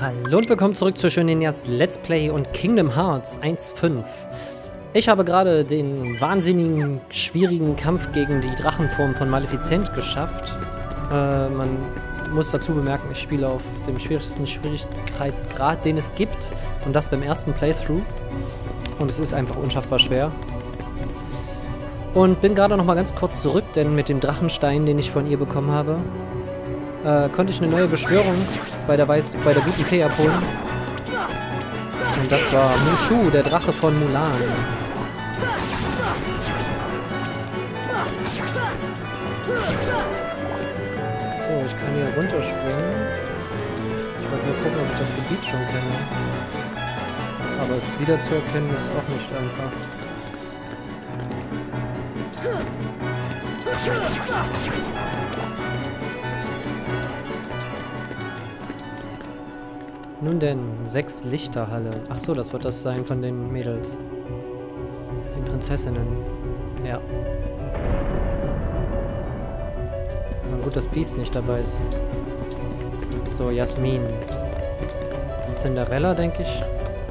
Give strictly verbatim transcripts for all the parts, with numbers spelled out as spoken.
Hallo und willkommen zurück zu Schöninjas Let's Play und Kingdom Hearts eins Punkt fünf. Ich habe gerade den wahnsinnigen, schwierigen Kampf gegen die Drachenform von Maleficent geschafft. Äh, man muss dazu bemerken, ich spiele auf dem schwierigsten Schwierigkeitsgrad, den es gibt. Und das beim ersten Playthrough. Und es ist einfach unschaffbar schwer. Und bin gerade noch mal ganz kurz zurück, denn mit dem Drachenstein, den ich von ihr bekommen habe, äh, konnte ich eine neue Beschwörung bei der, Weiß bei der guten Fee abholen. Und das war Mushu, der Drache von Mulan. So, ich kann hier runterspringen. Ich wollte nur gucken, ob ich das Gebiet schon kenne. Aber es wiederzuerkennen ist auch nicht einfach. Nun denn, sechs Lichterhalle. Ach so, das wird das sein von den Mädels. Den Prinzessinnen. Ja. Na gut, dass Beast nicht dabei ist. So, Jasmin. Cinderella, denke ich.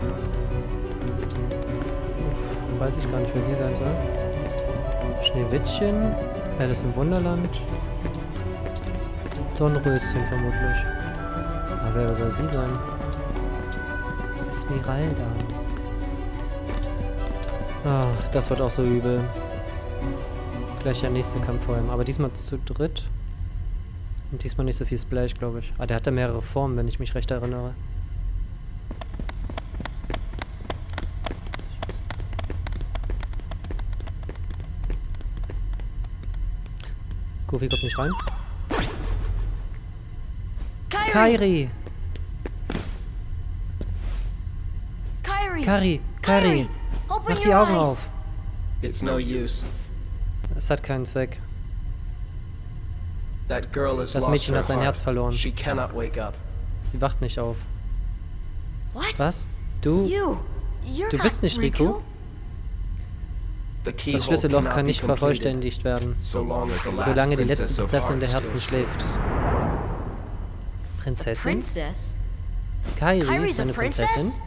Uff, weiß ich gar nicht, wer sie sein soll. Schneewittchen. Alice im Wunderland. Dornröschen vermutlich. Aber wer soll sie sein? Esmeralda. Ach, das wird auch so übel. Gleich der nächste Kampf vor ihm. Aber diesmal zu dritt. Und diesmal nicht so viel Splash, glaube ich. Ah, der hat ja mehrere Formen, wenn ich mich recht erinnere. Goofy kommt nicht rein. Kairi! Kairi! Kairi! Mach die Augen auf! It's no use. Es hat keinen Zweck. That girl has Das lost Mädchen her hat sein Herz heart. verloren. She cannot wake up. Sie wacht nicht auf. What? Was? Du? You. You're Du bist not nicht Riku? The Das keyhole Schlüsselloch cannot kann be nicht completed, vervollständigt werden, so long as the last solange die letzte princess of Prinzessin der hearts Herzen still schläft. sleeps. Prinzessin? Princess? Kairi Kairi's ist a eine princess? Prinzessin?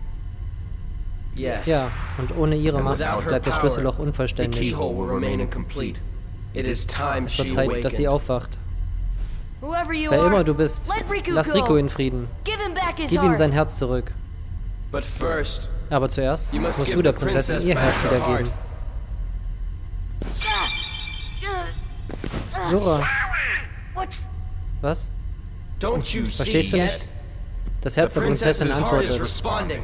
Yes. Ja, und ohne ihre And Macht without her bleibt das power, Schlüsselloch the unvollständig. keyhole will remain incomplete. It is time Es she wird Zeit, dass sie awakened. aufwacht. Whoever you Wer are, immer du bist, let Riku lass go. Riku in Frieden. Give him back his Gib ihm heart. sein Herz zurück. But first, Aber zuerst you must musst give du der the Prinzessin princess ihr back Herz her wiedergeben. Uh, Sora, What's... was? don't you Verstehst see du yet? nicht? Das Herz The der Prinzessin princess's heart is antwortet. responding.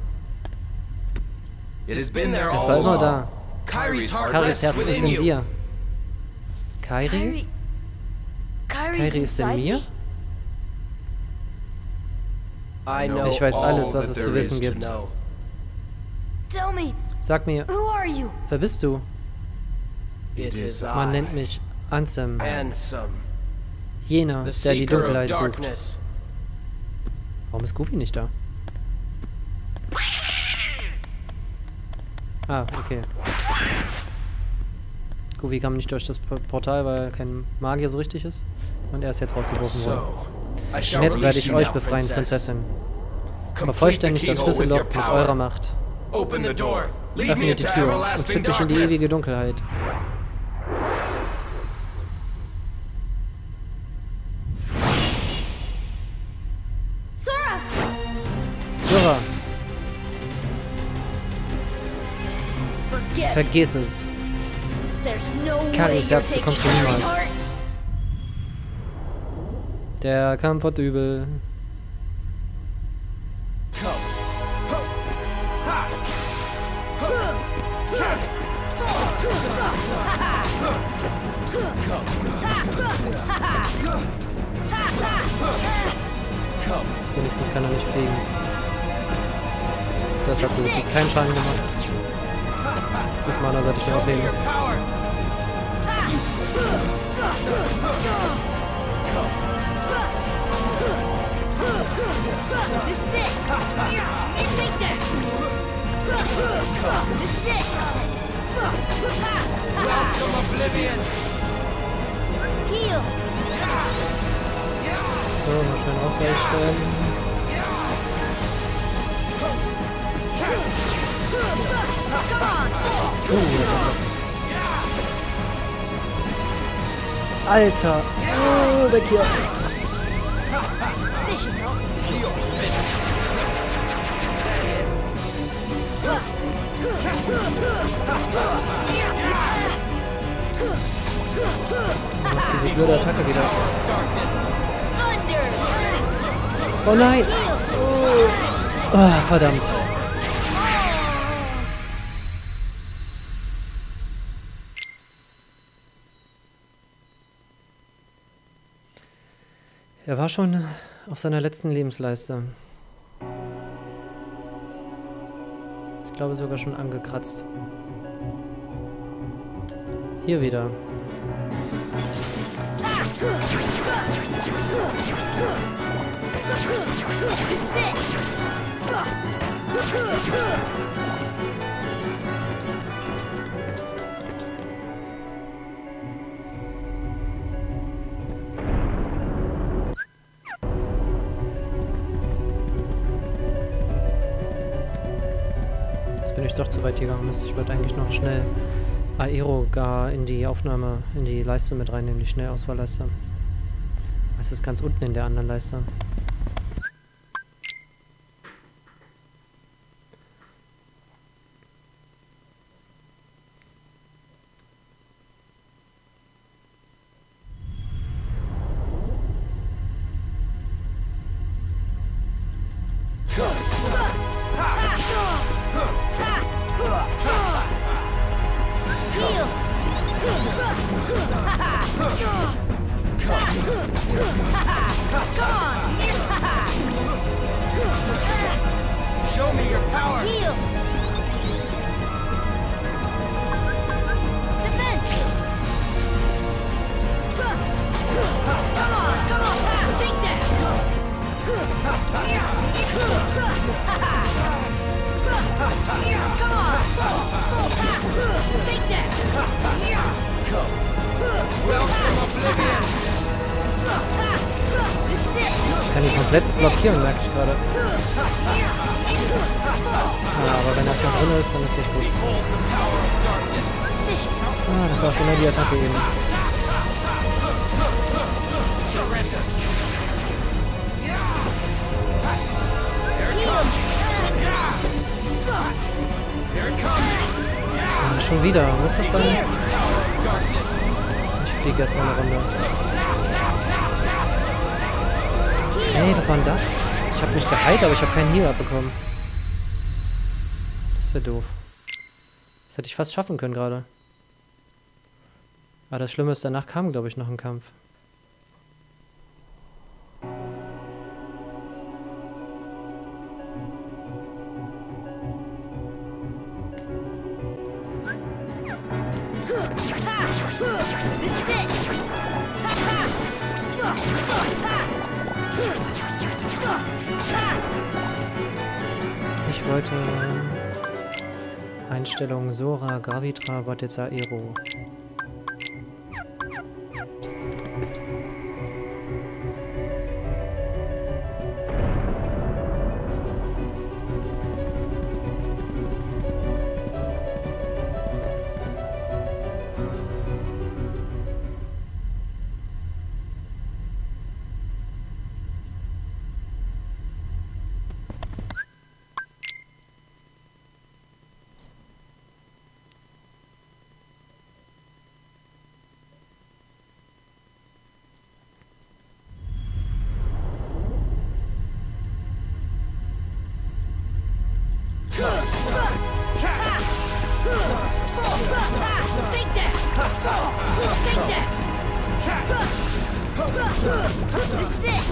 It has been there Es all war immer along. da. Kyrie's heart Kairis rests Herz ist within in you. dir. Kairi? Kairi... Kairi's Kairi ist in inside mir? me? I know Ich weiß alles, all was that es zu there wissen is to gibt. know. Tell me, Sag mir, who are you? wer bist du? It is Man I, nennt mich Ansem. Ansem, Jener, the der die seeker of Dunkelheit sucht. darkness. Warum ist Goofy nicht da? Ah, okay. Goofy kam nicht durch das P- Portal, weil er kein Magier so richtig ist. Und er ist jetzt rausgeworfen worden. So, I Und shall jetzt werde release ich you euch now, befreien, princess. Prinzessin. Complete the Vervollständigt das keyhole with your Schlüsselloch mit power. eurer Macht. Open the door. Lead me Öffne die into Tür und everlasting führt dich in die darkness. ewige Dunkelheit. Sora! Sora, Forget. vergiss es. There's no way Karis you're Herz taking bekommst du Kairi's niemals. heart. Der Kampf wird übel. Wenigstens kann er nicht fliegen. Das hat so gut wie keinen Schaden gemacht. Das Mana sollte ich mir aufheben. This is it! You take that! This is it! Welcome, Oblivion! Heal! So, mal schnell ausweichen. Oh, das war Alter! Oh, weg hier! This should help. Macht diese blöde Attacke wieder. Thunder. Oh nein! Oh, verdammt. Er war schon auf seiner letzten Lebensleiste. Ich glaube sogar schon angekratzt. Hier wieder. Jetzt bin ich doch zu weit gegangen. Ich wollte eigentlich noch schnell Aero gar in die Aufnahme, in die Leiste mit reinnehmen, die Schnellauswahlleiste. Es ist ganz unten in der anderen Leiste. Show me your power. Heal. Defense. Come on, come on, take that. Come on, take that. Welcome, Oblivion. This is it. Ich kann ihn komplett blockieren, merke ich gerade. Ah, aber wenn das noch drin ist, dann ist nicht gut. Behold the power of darkness. This should help. Ah, das war schon mal die Attacke eben. Surrender. Heal. Here it comes. Ah, schon wieder, muss das sein? Darkness. Ich fliege erstmal eine Runde. Hey, was war denn das? Ich habe mich geheilt, aber ich habe keinen Heal abbekommen. Das ist ja doof. Das hätte ich fast schaffen können gerade. Aber das Schlimme ist, danach kam, glaube ich, noch ein Kampf. This is it. Ich wollte Einstellung Sora, Gravitra, Vortex Aero. Take that! Take that! This is it!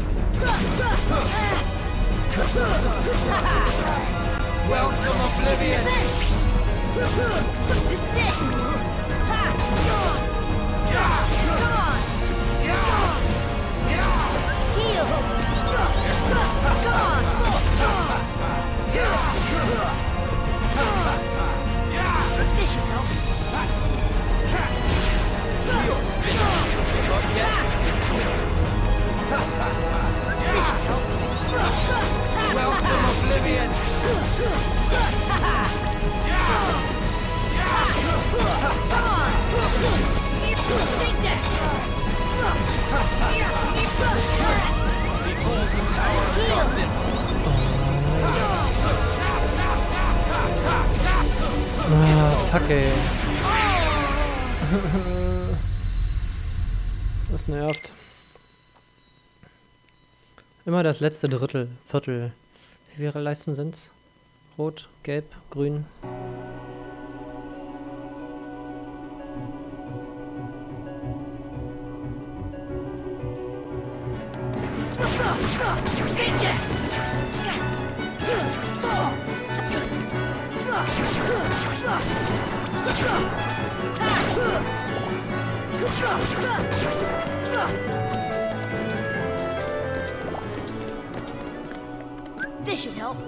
Welcome, Oblivion. This is it! Come on! Heal! Come on! This should help. fuck, ey. Das nervt. Immer das letzte Drittel, Viertel. Wie viele Leisten sind's? Rot, gelb, grün. This should help.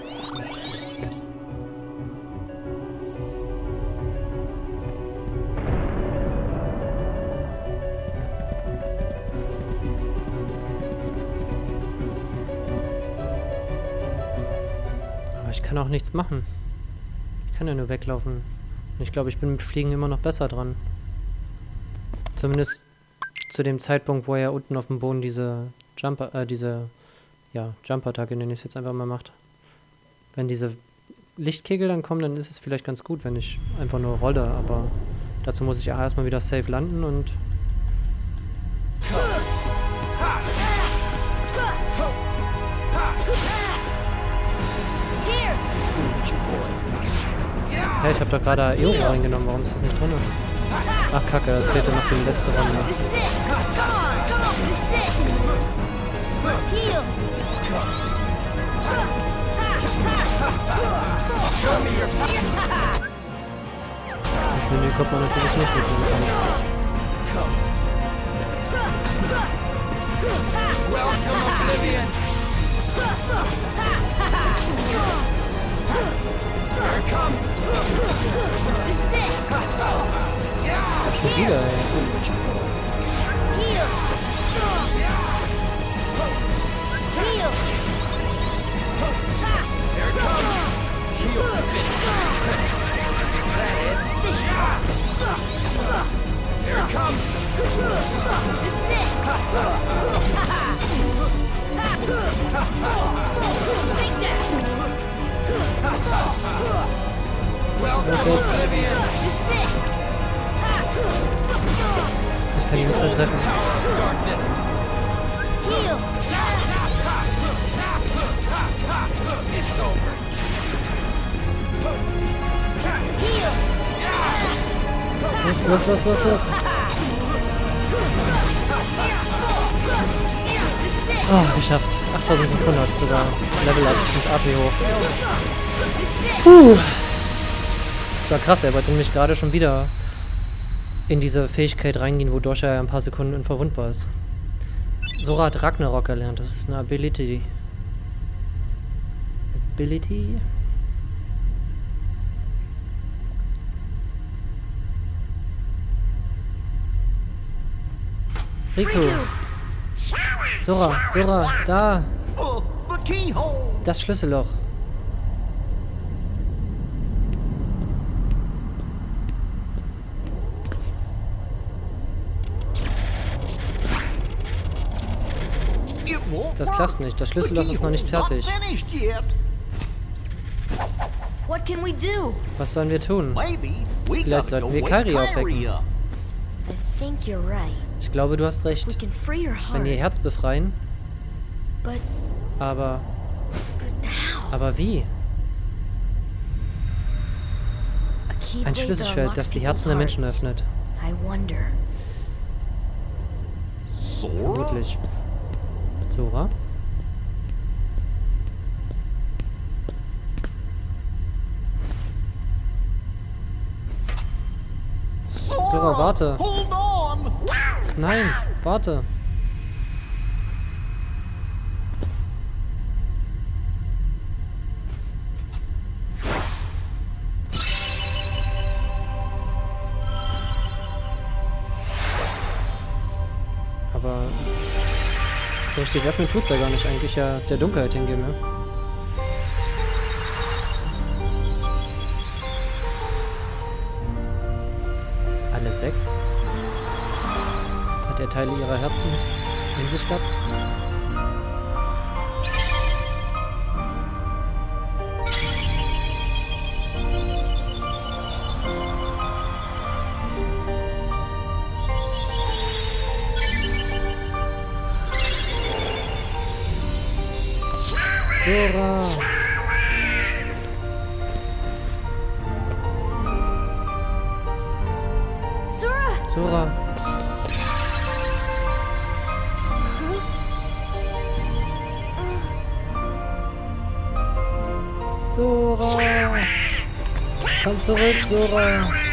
Aber ich kann auch nichts machen. Ich kann ja nur weglaufen. Und ich glaube, ich bin mit Fliegen immer noch besser dran. Zumindest zu dem Zeitpunkt, wo er unten auf dem Boden diese Jumper, äh, diese, ja, Jump-Attacke, nenne ich es jetzt einfach mal, macht. Wenn diese Lichtkegel dann kommen, dann ist es vielleicht ganz gut, wenn ich einfach nur rolle, aber dazu muss ich auch erstmal wieder safe landen und... Hey, ich habe doch gerade Aero reingenommen, warum ist das nicht drin? Ach kacke, das zählt ja noch für die letzte Runde. This is it. Come on, come on, this is it. Heal. Das Menü kommt man natürlich nicht mit dem. Welcome, Oblivion! Here it comes! This is it. Schon wieder, ey. Heal. Heal. Here it comes! Heal the bitch! Is that it? This Here it comes! This is it. Take that. Welcome, Was jetzt? Oblivion! This is it. Ich kann ihn nicht mehr treffen. Darkness! Heal. It's over! Heal. Los, los, los, los, los. This is it. Oh, geschafft. achttausendfünfhundert sogar. Level up und A P hoch. This is it. Puh. Das war krass, er wollte nämlich gerade schon wieder in diese Fähigkeit reingehen, wodurch er ein paar Sekunden unverwundbar ist. Sora hat Ragnarok erlernt, das ist eine Ability. Ability? Riku! Sora, Sora, da! Oh, the keyhole! Das Schlüsselloch. It won't Das work. klappt nicht, das The Schlüsselloch ist noch nicht keyhole's fertig. Not finished yet. What can we do? Was sollen wir tun? Maybe we Vielleicht gotta go sollten wir wake Kairi Kairi aufwecken. up. I think you're right. Ich glaube, du hast recht. We can free her Wenn heart. ihr Herz befreien, But, aber... but how? Aber wie? A keyblade Ein that Schlüsselschwert, unlocks das die people's Herzen der Menschen hearts. öffnet. I wonder. Sora? Vermutlich. Sora? Sora, warte. Hold on! Nein, warte. Aber so richtig öffnen tut's ja gar nicht. Eigentlich ja der Dunkelheit hingehen, ne? Alle sechs? Hat er Teile ihrer Herzen in sich gehabt? Sora. Sora! Sora. Sora. Komm zurück, Sora.